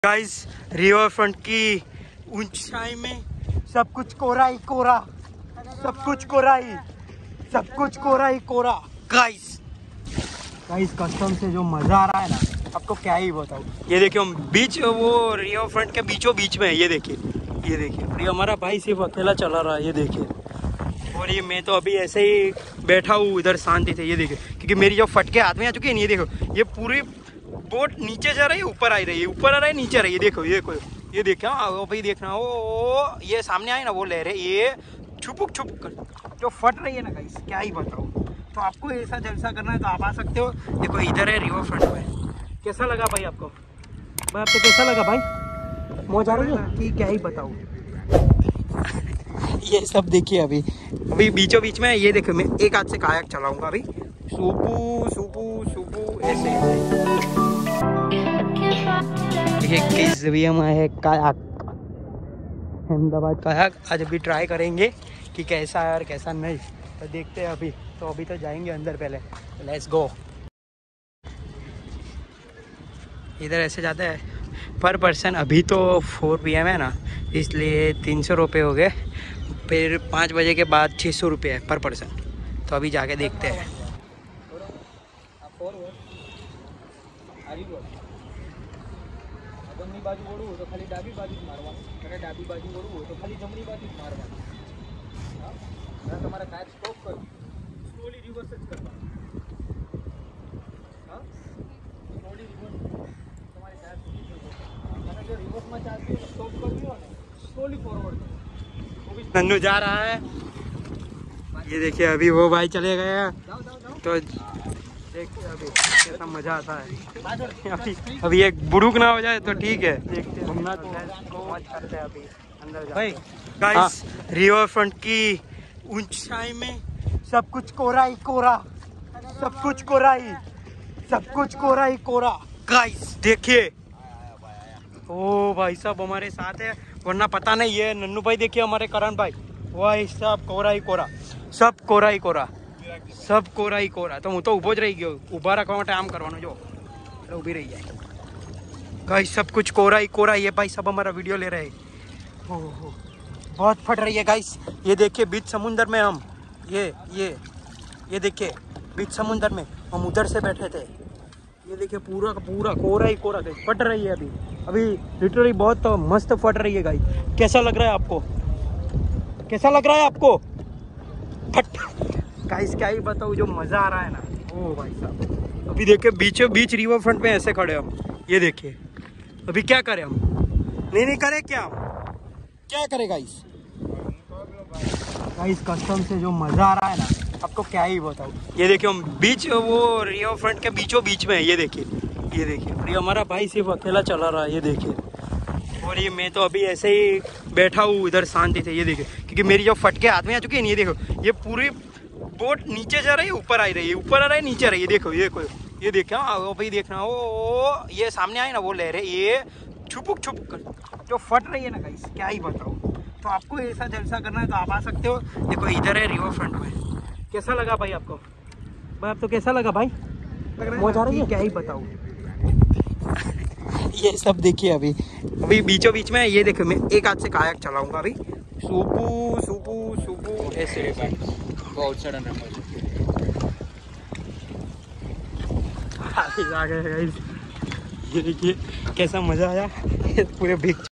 Guys river front की ऊंचाई में सब कुछ कोरा ही कोरा, सब कुछ कोरा ही, सब कुछ कोरा ही कोरा। गाइस कसम से जो मजा आ रहा है ना, आपको क्या ही बताऊं। ये देखिए हम बीच, वो रिवर फ्रंट के बीचों बीच में है। ये देखिए, ये देखिए। और ये हमारा भाई सिर्फ अकेला चला रहा है, ये देखिए। और ये मैं तो अभी ऐसे ही बैठा हूँ इधर शांति से, ये देखिए। क्योंकि मेरी जो फटके हाथ में आ चुकी है, ये देखो, ये पूरी बोट नीचे जा रही है, ऊपर आ रही है, ऊपर आ रहा है, नीचे आ रही है। देखो, ये देखो, ये देखा भाई, देखना वो ये सामने आई ना, वो ले रहे, ये छुपुक छुपुक कर जो फट रही है ना गाइस, क्या ही बताऊँ। तो आपको ऐसा जलसा करना है तो आप आ सकते हो। देखो इधर है रिवर फ्रंट में। कैसा लगा भाई आपको? भाई आपको कैसा लगा भाई? मौज आ रही है कि क्या ही बताऊँ। ये सब देखिए अभी बीचों बीच में। ये देखो मैं एक हाथ से कायाक चलाऊंगा अभी, सुपू सुपू सुपू ऐसे। किस में है कायाक, अहमदाबाद कायाक। आज अभी ट्राई करेंगे कि कैसा है और कैसा नहीं, तो देखते हैं अभी। तो जाएंगे अंदर पहले, लेट्स गो। इधर ऐसे जाते हैं पर पर्सन। अभी तो 4 PM है ना, इसलिए 300 रुपये हो गए। फिर 5 बजे के बाद 600 रुपये है पर पर्सन। तो अभी जाके देखते हैं। જમણી બાજુ વળવું હોય તો ખાલી ડાબી બાજુ જ મારવાનું, અને ડાબી બાજુ વળવું હોય તો ખાલી જમણી બાજુ જ મારવાનું. હા, તમારે કાચ સ્ટોપ કરવું, સ્લોલી રિવર્સ જ કરવાનું. હા, સ્લોલી રિવર્સ તમારી કાચ સુધી જવું. અને જો રિવર્સમાં ચાલતી હોય સ્ટોપ કરવી હોય ને, સ્લોલી ફોરવર્ડ કરો. नन्नू जा रहा है, ये देखिए। अभी वो भाई चले गए हैं, तो देखते अभी कैसा मजा आता है। अभी एक बुड़ुक ना हो जाए तो ठीक है। देखते घूमना करते हैं अभी अंदर भाई। गाइस रिवर फ्रंट की ऊंचाई में सब कुछ कोरा ही कोरा, सब कुछ कोरा ही, सब कुछ कोरा ही कोरा। गाइस देखिए, ओ भाई साहब हमारे साथ है, वरना पता नहीं है। नन्नू भाई देखिए, हमारे करण भाई, वही सब कोरा ही कोरा, सब कोरा ही कोरा, सब कोरा ही कोरा। तो હું તો ઊભો જ રહી ગયો, ઊભા રાખવા માટે આમ કરવાનું, જો એટલે ઊભી રહી જાય। गाइस सब कुछ कोरा ही कोरा। ये भाई सब हमारा वीडियो ले रहे हैं। ओहो बहुत फट रही है गाइस। ये देखिए बीच समुंदर में हम, ये देखिए बीच समुंदर में हम उधर से बैठे थे। ये देखिए पूरा का पूरा कोरा ही कोरा गाइस, फट रही है अभी लिटरली बहुत मस्त फट रही है गाइस। कैसा लग रहा है आपको? कैसा लग रहा है आपको? फट गाइस, क्या ही बताऊँ, जो मज़ा आ रहा है ना, ओ भाई साहब। अभी देखिए बीचों बीच रिवर फ्रंट में ऐसे खड़े हम, ये देखिए। अभी क्या करें हम? नहीं करें क्या हम? क्या करें गाइस? गाइस कसम से जो मज़ा आ रहा है ना, आपको क्या ही बताऊँ। ये देखिए हम बीच, वो रिवर फ्रंट के बीचों बीच में है। ये देखिए, ये देखिए। और ये हमारा भाई सिर्फ अकेला चला रहा है, ये देखिए। और ये मैं तो अभी ऐसे ही बैठा हूँ इधर शांति से, ये देखिए। क्योंकि मेरी जो फटके हाथ में आ चुकी है, ये देखो, ये पूरी बोट नीचे जा रही है, ऊपर आ रही है, ऊपर आ रहा है, नीचे आ रही है। देखो, ये देखो, ये देखा भाई, देखना वो ये सामने आई ना, वो ले रहे, ये छुपुक छुपुक कर जो फट रही है ना गाइस, क्या ही बताऊँ। तो आपको ऐसा जलसा करना है तो आप आ सकते हो। देखो इधर है रिवर फ्रंट में। कैसा लगा भाई आपको? भाई आपको कैसा लगा भाई? मौज आ रही है, क्या ही बताऊँ। ये सब देखिए अभी बीचों बीच में। ये देखो मैं एक हाथ से कायाक चलाऊंगा अभी, सुपू सुपू सुपू ऐसे। ये देखिए कैसा मजा आया। पूरे भीग